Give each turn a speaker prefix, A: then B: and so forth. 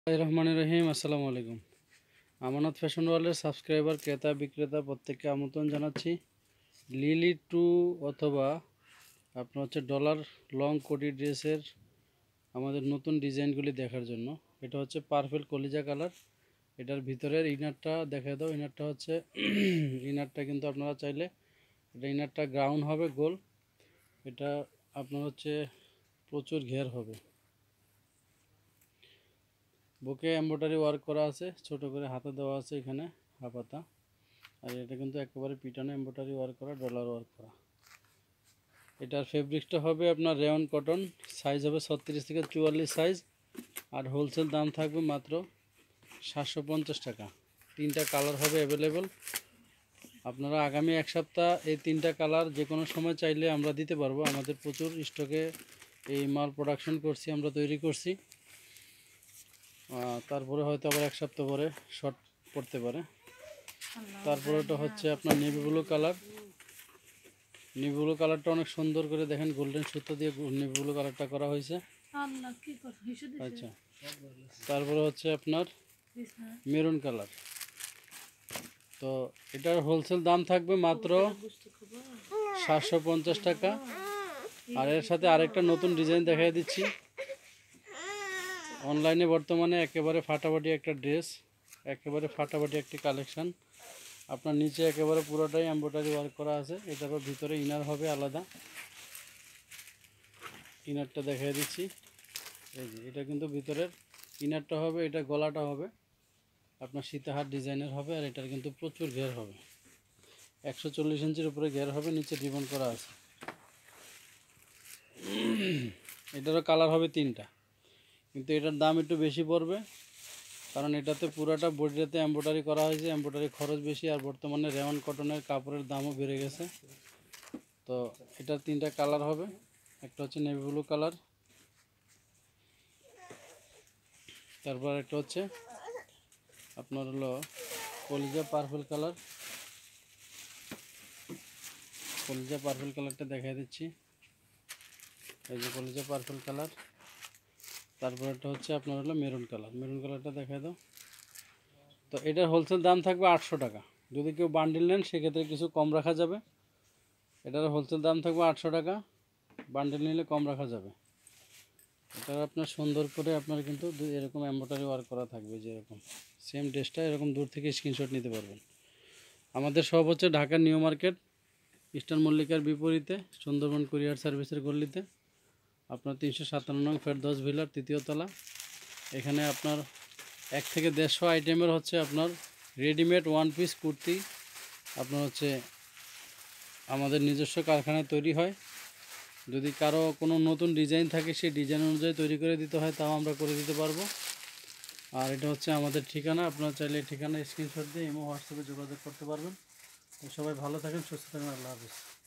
A: রহমানির রহিম। আসসালামু আলাইকুম। আমানত ফ্যাশন ওয়ার্ল্ডের সাবস্ক্রাইবার ক্রেতা বিক্রেতা প্রত্যেককে আমন্ত্রণ জানাচ্ছি লিলি টু অথবা আপনার হচ্ছে ডলার লং কোটি ড্রেসের আমাদের নতুন ডিজাইনগুলি দেখার জন্য। এটা হচ্ছে পার্পল কলিজা কালার। এটার ভিতরের ইনারটা দেখা দাও। ইনারটা হচ্ছে ইনারটা কিন্তু আপনারা চাইলে এটা ইনারটা গ্রাউন্ড হবে গোল। এটা আপনার হচ্ছে প্রচুর ঘের হবে। বুকে এমব্রয়ডারি ওয়ার্ক করা আছে, ছোট করে হাতে দেওয়া আছে এখানে হাফাতা। আর এটা কিন্তু একেবারে পিটানো এমব্রয়ডারি ওয়ার্ক করা, ডলার ওয়ার্ক করা। এটার ফেব্রিক্সটা হবে আপনার রেয়ন কটন, সাইজ হবে 36 থেকে 44 সাইজ। আর হোলসেল দাম থাকবে মাত্র 750 টাকা। তিনটা কালার হবে অ্যাভেলেবল। আপনারা আগামী এক সপ্তাহ এই তিনটা কালার যে কোনো সময় চাইলে আমরা দিতে পারবো। আমাদের প্রচুর স্টকে এই মাল প্রোডাকশন করছি, আমরা তৈরি করছি। তারপরে হয়তো আবার এক সপ্তাহ পরে শর্ট পড়তে পারে। তারপরে এটা হচ্ছে আপনার navy blue colour. Navy blue কালারটা অনেক সুন্দর করে দেখেন, গোল্ডেন সুতো দিয়ে নেভি ব্লু কালারটা করা হয়েছে। আচ্ছা, তারপরে হচ্ছে আপনার মেরুন কালার। তো এটার হোলসেল দাম থাকবে মাত্র 750 টাকা। আর এর সাথে আরেকটা নতুন ডিজাইন দেখাই দিচ্ছি। অনলাইনে বর্তমানে একেবারে ফাটাফাটি একটা ড্রেস, একেবারে ফাটাফাটি একটি কালেকশান। আপনার নিচে একেবারে পুরোটাই এমব্রয়ডারি ওয়ার্ক করা আছে। এটারও ভিতরে ইনার হবে আলাদা। ইনারটা দেখিয়ে দিচ্ছি। এই যে এটা কিন্তু ভিতরের ইনারটা হবে, এটা গলাটা হবে আপনার সীতাহার ডিজাইনের হবে। আর এটার কিন্তু প্রচুর ঘের হবে, 140 ইঞ্চির উপরে ঘের হবে। নিচে রিবন করা আছে। এটারও কালার হবে তিনটা, কিন্তু এটার দাম একটু বেশি পড়বে, কারণ এটাতে পুরাটা বডিটাতে এমব্রয়ডারি করা হয়েছে। এমব্রয়ডারি খরচ বেশি। আর বর্তমানে রেয়ন কটনের কাপড়ের দামও বেড়ে গেছে। তো এটার তিনটা কালার হবে। একটা হচ্ছে নেভি ব্লু কালার, তারপর একটা হচ্ছে আপনার হলো কলিজা পার্পল কালার। কলিজা পার্পল কালারটা দেখাই দিচ্ছি। এই যে কলিজা পার্পল কালার। তারপর একটা হচ্ছে আপনার হলো মেরুন কালার। মেরুন কালারটা দেখাই দাও। তো এটার হোলসেল দাম থাকবে 800 টাকা। যদি কেউ বান্ডিল নেন সেক্ষেত্রে কিছু কম রাখা যাবে। এটার হোলসেল দাম থাকবে 800 টাকা। বান্ডিল নিলে কম রাখা যাবে। এটা আপনার সুন্দর করে আপনার কিন্তু এরকম এমব্রয়ডারি ওয়ার্ক করা থাকবে। যেরকম সেম ড্রেসটা এরকম দূর থেকে স্ক্রিনশট নিতে পারবেন। আমাদের সব হচ্ছে ঢাকার নিউ মার্কেট, ইস্টার্ন মল্লিকার বিপরীতে, সুন্দরবন কুরিয়ার সার্ভিসের গল্লিতে। আপনার 357 নং ফেরদৌস ভিলার 3য় তলা। এখানে আপনার 1 থেকে 150 আইটেমের হচ্ছে আপনার রেডিমেড ওয়ান পিস কুর্তি আপনার হচ্ছে আমাদের নিজস্ব কারখানায় তৈরি হয়। যদি কারো কোনো নতুন ডিজাইন থাকে সেই ডিজাইন অনুযায়ী তৈরি করে দিতে হয়, তাও আমরা করে দিতে পারবো। আর এটা হচ্ছে আমাদের ঠিকানা। আপনারা চাইলে ঠিকানা স্ক্রিনশট দিয়ে ইমো হোয়াটসঅ্যাপে যোগাযোগ করতে পারবেন। তো সবাই ভালো থাকেন, সুস্থ থাকেন। আল্লাহ হাফিজ।